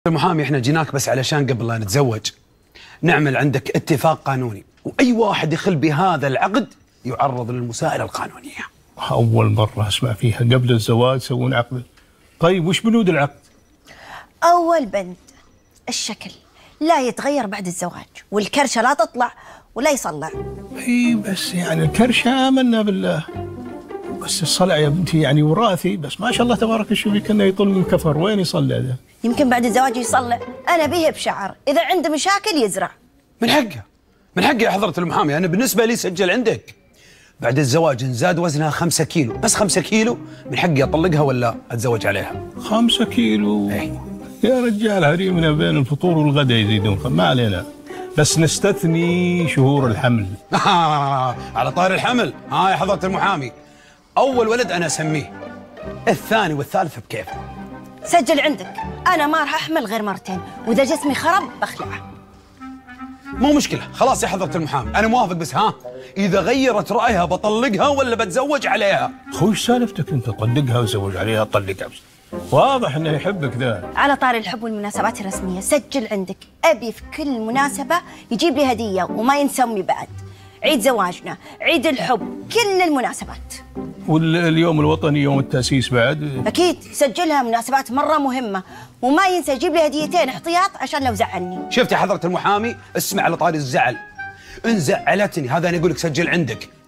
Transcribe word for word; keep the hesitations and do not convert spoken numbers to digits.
المحامي احنا جيناك بس علشان قبل لا نتزوج نعمل عندك اتفاق قانوني، واي واحد يخل بهذا العقد يعرض للمساءلة القانونية. أول مرة أسمع فيها، قبل الزواج يسوون عقد. طيب وش بنود العقد؟ أول بند الشكل لا يتغير بعد الزواج، والكرشة لا تطلع ولا يصلع. اي بس يعني الكرشة آمنا بالله، بس الصلع يا بنتي يعني وراثي، بس ما شاء الله تبارك شوفي كأنه يطل من كفر، وين يصلع ذا؟ يمكن بعد الزواج يصلع، أنا به بشعر، إذا عنده مشاكل يزرع. من حقه من حقه يا حضرة المحامي. أنا بالنسبة لي سجل عندك بعد الزواج إن زاد وزنها خمسة كيلو، بس خمسة كيلو من حقي أطلقها ولا أتزوج عليها. خمسة كيلو؟ أي. يا رجال هريمنا بين الفطور والغداء يزيدون، ما علينا، بس نستثني شهور الحمل. على طار الحمل، ها يا حضرة المحامي، أول ولد أنا أسميه، الثاني والثالث بكيفه. سجل عندك، أنا ما راح أحمل غير مرتين، وإذا جسمي خرب بخلعه. مو مشكلة، خلاص يا حضرة المحامي أنا موافق، بس ها إذا غيرت رأيها بطلقها ولا بتزوج عليها. خوش سالفتك أنت، طلقها وزوج عليها، طلقها بس. واضح إنه يحبك ذا. على طار الحب والمناسبات الرسمية، سجل عندك، أبي في كل مناسبة يجيب لي هدية وما ينسى أمي بعد. عيد زواجنا، عيد الحب، كل المناسبات. واليوم الوطني يوم التأسيس بعد. أكيد سجلها، مناسبات مرة مهمة، وما ينسى يجيب لي هديتين احتياط عشان لو زعلني. شفت يا حضرة المحامي، اسمع على طاري الزعل، إن زعلتني هذا أنا أقول لك سجل عندك،